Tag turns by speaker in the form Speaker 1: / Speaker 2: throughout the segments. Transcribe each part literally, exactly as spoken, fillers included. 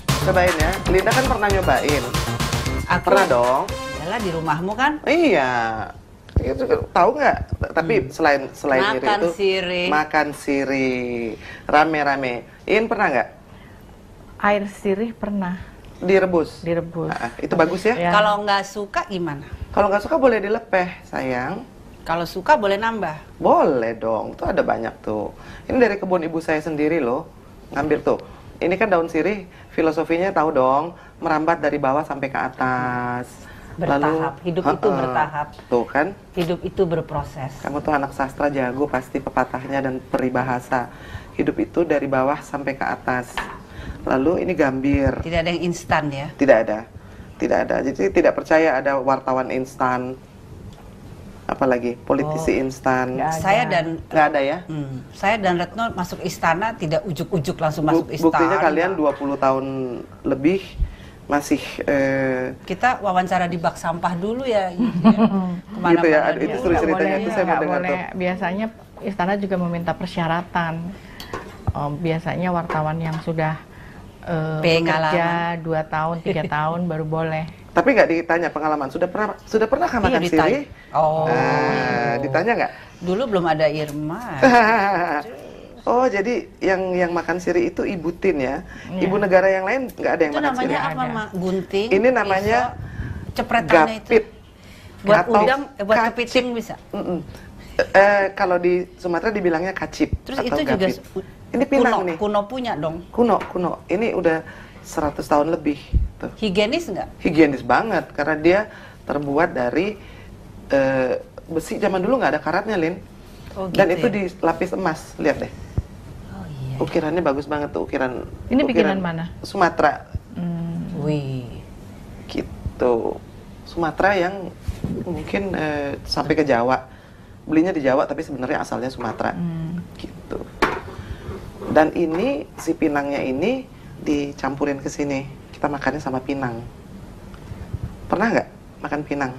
Speaker 1: Cobain ya. Linda kan pernah nyobain.
Speaker 2: Aku
Speaker 1: Pernah dong.
Speaker 2: Yalah di rumahmu kan.
Speaker 1: Iya. Itu tahu nggak? Tapi hmm. selain selain
Speaker 2: makan
Speaker 1: iri itu
Speaker 2: sirih.
Speaker 1: makan sirih rame-rame. In pernah nggak?
Speaker 3: Air sirih pernah.
Speaker 1: Direbus.
Speaker 3: Direbus.
Speaker 1: Nah, itu bagus ya?
Speaker 3: Ya.
Speaker 2: Kalau nggak suka gimana?
Speaker 1: Kalau nggak suka boleh dilepeh, sayang.
Speaker 2: Kalau suka boleh nambah.
Speaker 1: Boleh dong. Tuh ada banyak tuh. Ini dari kebun ibu saya sendiri loh. Ngambil tuh. Ini kan daun sirih, filosofinya tahu dong, merambat dari bawah sampai ke atas.
Speaker 2: Bertahap.
Speaker 1: Lalu,
Speaker 2: hidup
Speaker 1: uh,
Speaker 2: itu
Speaker 1: uh,
Speaker 2: bertahap.
Speaker 1: Tuh kan?
Speaker 2: Hidup itu berproses.
Speaker 1: Kamu tuh anak sastra jago pasti pepatahnya dan peribahasa. Hidup itu dari bawah sampai ke atas. Lalu ini gambir.
Speaker 2: Tidak ada yang instan ya?
Speaker 1: Tidak ada. Tidak ada. Jadi tidak percaya ada wartawan instan. Apalagi politisi
Speaker 2: Oh.
Speaker 1: instan.
Speaker 3: Nggak ada.
Speaker 2: Saya dan
Speaker 1: Nggak ada ya?
Speaker 2: Hmm, saya dan Retno masuk istana tidak ujuk-ujuk langsung
Speaker 1: Bu-
Speaker 2: masuk istana.
Speaker 1: Buktinya kalian dua puluh tahun lebih masih eh,
Speaker 2: Kita wawancara di bak sampah dulu ya. Kemana-mana
Speaker 1: Gitu ya, ada-
Speaker 2: dulu.
Speaker 1: itu
Speaker 3: Nggak
Speaker 1: ceritanya
Speaker 3: boleh,
Speaker 1: itu saya mau
Speaker 3: nggak
Speaker 1: dengar
Speaker 3: boleh.
Speaker 1: tuh.
Speaker 3: Biasanya istana juga meminta persyaratan. Oh, biasanya wartawan yang sudah eh, bekerja dua tahun, tiga tahun baru boleh.
Speaker 1: tapi nggak ditanya pengalaman. Sudah pernah sudah pernah kan
Speaker 2: Iya,
Speaker 1: makan
Speaker 2: ditanya.
Speaker 1: sirih?
Speaker 2: Oh.
Speaker 1: Nah, ditanya nggak?
Speaker 2: Dulu belum ada Irma.
Speaker 1: Oh, jadi yang yang makan sirih itu Ibu Tin ya.
Speaker 3: Iya.
Speaker 1: Ibu negara yang lain nggak ada yang
Speaker 2: Itu
Speaker 1: makan
Speaker 2: namanya
Speaker 1: sirih.
Speaker 2: apa,
Speaker 3: Ada.
Speaker 2: Mak? Gunting.
Speaker 1: Ini namanya
Speaker 2: pisau, cepretannya
Speaker 1: Gapit.
Speaker 2: itu. Buat
Speaker 1: Atau
Speaker 2: udang, eh, buat
Speaker 1: kacip.
Speaker 2: kepiting bisa.
Speaker 1: Mm-mm. Eh, kalau di Sumatera dibilangnya kacip.
Speaker 2: Terus
Speaker 1: atau
Speaker 2: itu juga
Speaker 1: gapit.
Speaker 2: su-
Speaker 1: Ini pinang
Speaker 2: kuno,
Speaker 1: nih.
Speaker 2: kuno punya dong.
Speaker 1: Kuno, kuno. Ini udah seratus tahun lebih. Tuh.
Speaker 2: Higienis nggak?
Speaker 1: Higienis banget karena dia terbuat dari eh, besi. Zaman dulu nggak ada karatnya, Lin.
Speaker 2: Oh,
Speaker 1: Dan
Speaker 2: gitu
Speaker 1: itu
Speaker 2: ya?
Speaker 1: dilapis emas. Lihat deh.
Speaker 2: Oh iya.
Speaker 1: Ukirannya bagus banget tuh, ukiran.
Speaker 3: Ini
Speaker 1: ukiran
Speaker 3: bikinan mana?
Speaker 1: Sumatera.
Speaker 3: Hmm.
Speaker 2: Wih.
Speaker 1: Gitu. Sumatera yang mungkin eh, sampai ke Jawa. Belinya di Jawa tapi sebenarnya asalnya Sumatera.
Speaker 3: Hmm.
Speaker 1: Gitu. Dan ini si pinangnya ini dicampurin ke sini. Kita makannya sama pinang. Pernah nggak makan pinang?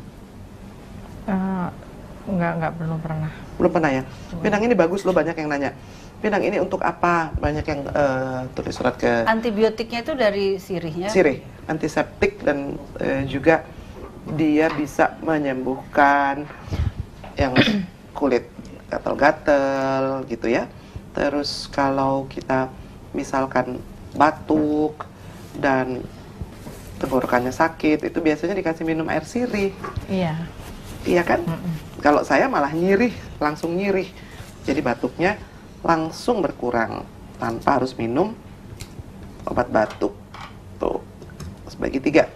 Speaker 3: Eh, nggak nggak belum pernah.
Speaker 1: Belum pernah ya? Pinang ini bagus loh, banyak yang nanya. Pinang ini untuk apa? Banyak yang eh, tulis surat ke
Speaker 2: Antibiotiknya itu dari sirihnya.
Speaker 1: sirih, antiseptik dan eh, juga dia bisa menyembuhkan yang kulit gatal-gatal gitu ya. Terus kalau kita misalkan batuk dan tenggorokannya sakit, itu biasanya dikasih minum air sirih.
Speaker 3: Iya.
Speaker 1: Iya kan?
Speaker 3: Mm-mm.
Speaker 1: Kalau saya malah nyirih, langsung nyirih. Jadi batuknya langsung berkurang tanpa harus minum obat batuk. Tuh, sebagi tiga.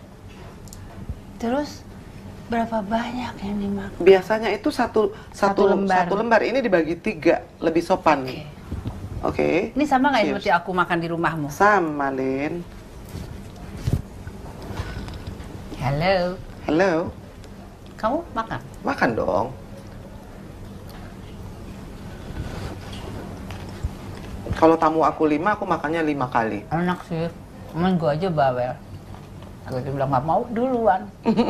Speaker 2: Terus berapa banyak yang dimakan?
Speaker 1: Biasanya itu satu satu
Speaker 3: Satu lembar.
Speaker 1: satu lembar. Ini dibagi tiga, lebih sopan.
Speaker 2: Oke.
Speaker 1: Oke.
Speaker 2: Ini sama nggak ya
Speaker 1: Cheers.
Speaker 2: seperti aku makan di rumahmu?
Speaker 1: Sama, Lin.
Speaker 2: Halo.
Speaker 1: Halo.
Speaker 2: Kamu makan?
Speaker 1: Makan dong. Kalau tamu aku lima, aku makannya lima kali.
Speaker 2: Enak sih. Cuman gue aja bawel. Gue bilang nggak mau duluan.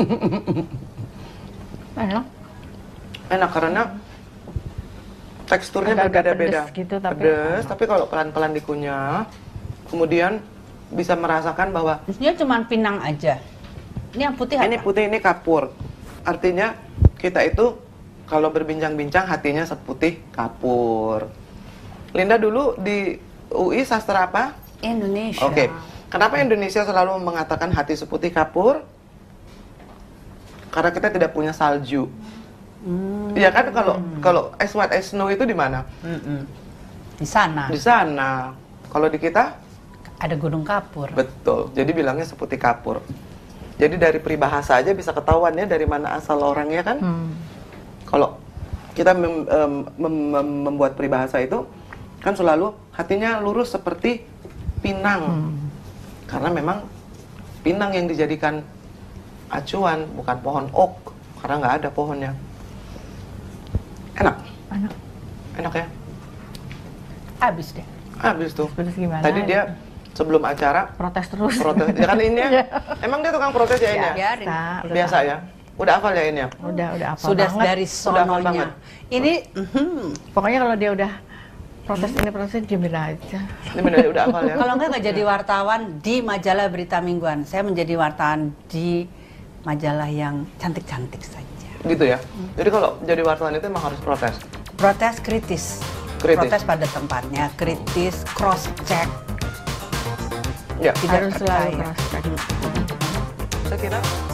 Speaker 3: Enak.
Speaker 1: Enak karena teksturnya
Speaker 3: Agak-agak
Speaker 1: berbeda-beda.
Speaker 3: pedes gitu, tapi-
Speaker 1: Pedes, tapi kalau pelan-pelan dikunyah, kemudian bisa merasakan bahwa
Speaker 2: Terusnya cuma pinang aja. Ini yang putih
Speaker 1: ini
Speaker 2: apa?
Speaker 1: putih, ini kapur. Artinya kita itu kalau berbincang-bincang hatinya seputih kapur. Linda dulu di U I sastra apa?
Speaker 2: Indonesia.
Speaker 1: Oke. Kenapa Indonesia selalu mengatakan hati seputih kapur? Karena kita tidak punya salju.
Speaker 2: Hmm.
Speaker 1: Iya kan, kalau kalau ice white ice snow itu di mana?
Speaker 2: Mm-mm. Di sana
Speaker 1: Di sana. Kalau di kita
Speaker 2: ada gunung kapur.
Speaker 1: betul. Jadi bilangnya seputih kapur. Jadi dari peribahasa aja bisa ketahuan ya dari mana asal orangnya kan.
Speaker 3: Hmm.
Speaker 1: Kalau kita mem- em- mem- mem- membuat peribahasa itu kan selalu hatinya lurus seperti pinang.
Speaker 3: Hmm.
Speaker 1: Karena memang pinang yang dijadikan acuan, bukan pohon oak. Karena nggak ada pohonnya. Enak,
Speaker 3: Enak.
Speaker 1: enak ya.
Speaker 2: Habis deh.
Speaker 1: Habis tuh.
Speaker 3: Pedes gimana?
Speaker 1: Tadi dia sebelum acara
Speaker 3: protes terus.
Speaker 1: protes. Ya kan ini ya. Emang dia tukang protes ya ini ya?
Speaker 2: Biarin.
Speaker 3: Biasa, udah
Speaker 1: Biasa ya. Udah hafal ya ini ya?
Speaker 3: Udah udah apa
Speaker 2: Sudah
Speaker 3: banget.
Speaker 2: dari
Speaker 1: Sudah hafal
Speaker 2: sononya.
Speaker 1: banget.
Speaker 2: Ini mhm.
Speaker 3: Pokoknya kalau dia udah Protes ini proses diemin aja.
Speaker 1: Diemin aja udah hafal ya.
Speaker 2: Kalau enggak nggak jadi wartawan di majalah berita mingguan. Saya menjadi wartawan di majalah yang cantik-cantik saja.
Speaker 1: Gitu ya. Jadi kalau jadi wartawan itu emang harus protes.
Speaker 2: Protes kritis.
Speaker 1: Kritis.
Speaker 2: Protes pada tempatnya, kritis, cross check.
Speaker 1: Ya.
Speaker 2: Tidak
Speaker 3: Harus selalu
Speaker 2: percaya.
Speaker 3: cross check.
Speaker 1: Saya kira